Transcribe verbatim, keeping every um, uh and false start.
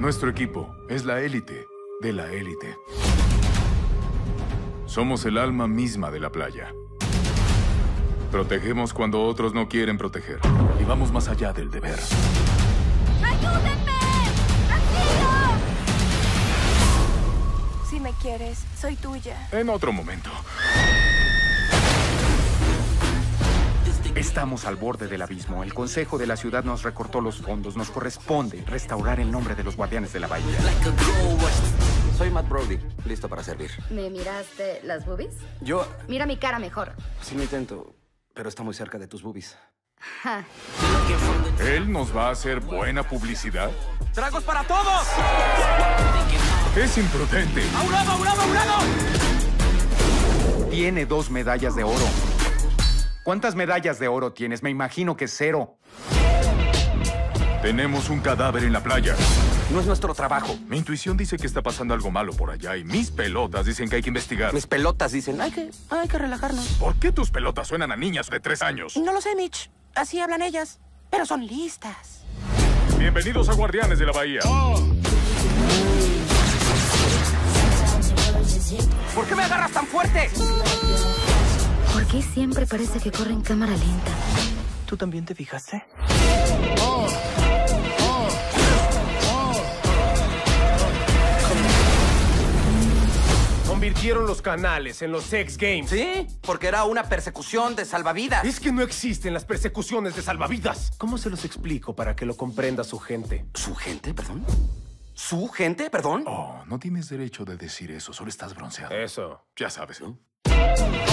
Nuestro equipo es la élite de la élite. Somos el alma misma de la playa. Protegemos cuando otros no quieren proteger. Y vamos más allá del deber. ¡Ayúdenme! ¡Tranquilo! Si me quieres, soy tuya. En otro momento. Estamos al borde del abismo. El consejo de la ciudad nos recortó los fondos. Nos corresponde restaurar el nombre de los guardianes de la bahía. Soy Matt Brody, listo para servir. ¿Me miraste las boobies? Yo Mira mi cara mejor. sí lo intento, pero está muy cerca de tus boobies. Ja. ¿Él nos va a hacer buena publicidad? ¡Tragos para todos! Es imprudente. ¡A un lado, a un lado, a un lado! Tiene dos medallas de oro. ¿Cuántas medallas de oro tienes? Me imagino que cero. Tenemos un cadáver en la playa. No es nuestro trabajo. Mi intuición dice que está pasando algo malo por allá y mis pelotas dicen que hay que investigar. Mis pelotas dicen, hay que, hay que relajarnos. ¿Por qué tus pelotas suenan a niñas de tres años? No lo sé, Mitch. Así hablan ellas. Pero son listas. Bienvenidos a Guardianes de la Bahía. ¿Por qué me agarras tan fuerte? ¿Por qué siempre parece que corre en cámara lenta? ¿Tú también te fijaste? Convirtieron los canales en los X Games. Sí, porque era una persecución de salvavidas. Es que no existen las persecuciones de salvavidas. ¿Cómo se los explico para que lo comprenda su gente? ¿Su gente, perdón? ¿Su gente, perdón? Oh, no tienes derecho de decir eso, solo estás bronceado. Eso. Ya sabes, ¿no?